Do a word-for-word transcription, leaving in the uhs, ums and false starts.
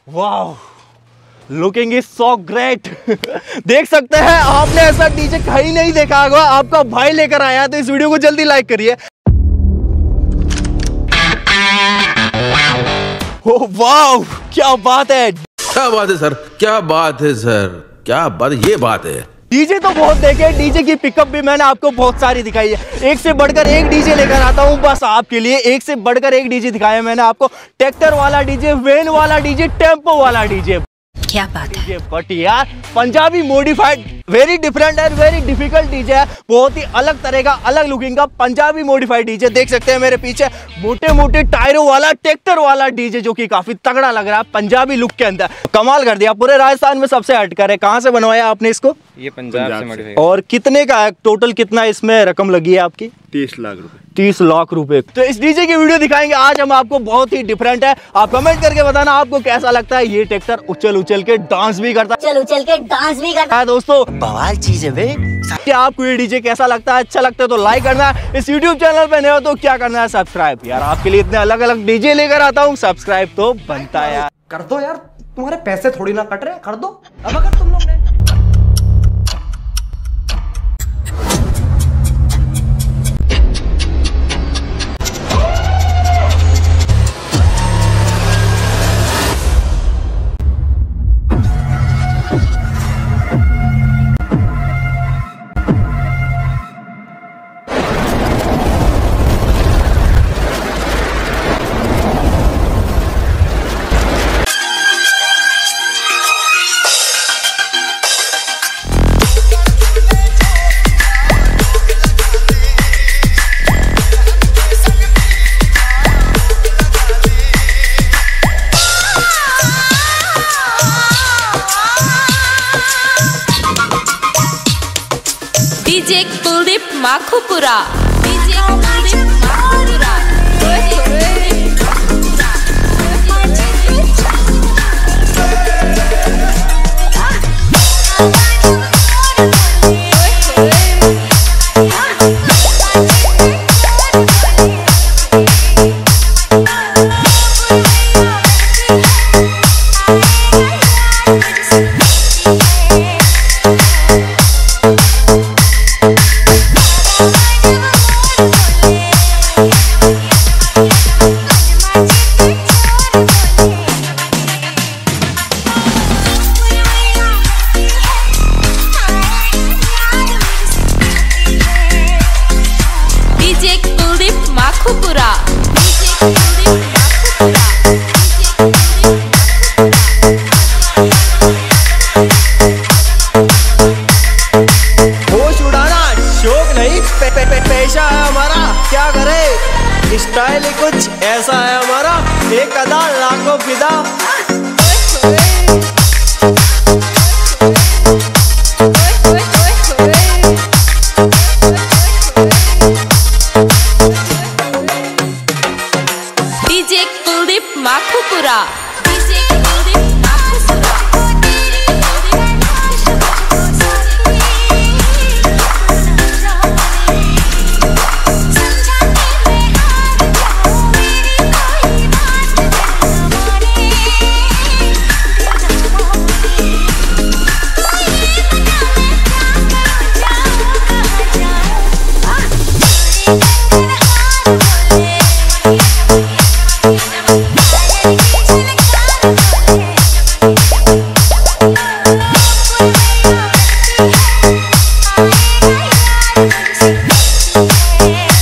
वाह, looking is so great. देख सकते हैं आपने ऐसा डीजे कहीं नहीं देखा होगा, आपका भाई लेकर आया, तो इस वीडियो को जल्दी लाइक करिए। ओह वाह, क्या बात है, क्या बात है सर, क्या बात है सर, क्या बात, ये बात है। डीजे तो बहुत देखे, डीजे की पिकअप भी मैंने आपको बहुत सारी दिखाई है, एक से बढ़कर एक डीजे लेकर आता हूं बस आपके लिए। एक से बढ़कर एक डीजे दिखाया मैंने आपको, ट्रैक्टर वाला डीजे, वैन वाला डीजे, टेम्पो वाला डीजे। क्या बात है, बट यार Punjabi modified very different and very difficult DJ है, बहुत ही अलग तरह का, अलग लुकिंग का पंजाबी मॉडिफाइड डीजे। देख सकते हैं मेरे पीछे मोटे मोटे टायरों वाला ट्रैक्टर वाला डीजे, जो कि काफी तगड़ा लग रहा है पंजाबी लुक के अंदर। कमाल कर दिया, पूरे राजस्थान में सबसे हटकर है। कहाँ से बनवाया आपने इसको? ये पंजाब, पंजाब से मॉडिफाइड। और कितने का है टोटल, कितना इसमें रकम लगी है आपकी? तीस लाख रुपए। तीस लाख रुपए। तो इस डीजे की वीडियो दिखाएंगे आज हम आपको, बहुत ही डिफरेंट है। आप कमेंट करके बताना आपको कैसा लगता है। ये ट्रैक्टर उछल उछल के डांस भी करता है, चल उछल के डांस भी करता है दोस्तों, बवाल चीज है बे। क्या आपको ये डीजे कैसा लगता है? अच्छा लगता है तो लाइक करना है, इस यूट्यूब चैनल पे नए हो तो क्या करना है, सब्सक्राइब। यार आपके लिए इतने अलग अलग डीजे लेकर आता हूँ, सब्सक्राइब तो बनता है यार। कर दो यार, तुम्हारे पैसे थोड़ी ना कट रहे, कर दो। अब अगर तुम लोग ने डीजे कुलदीप माखुपुरा, डीजे कुलदीप माखुपुरा। होश उड़ाना शौक नहीं, पे, पे, पे, पेशा है हमारा, क्या करे, स्टाइल ही कुछ ऐसा है हमारा, एक अदा लाखों फिदा। DJ Kuldeep Makhupura, DJ Kuldeep Makhupura. Yeah.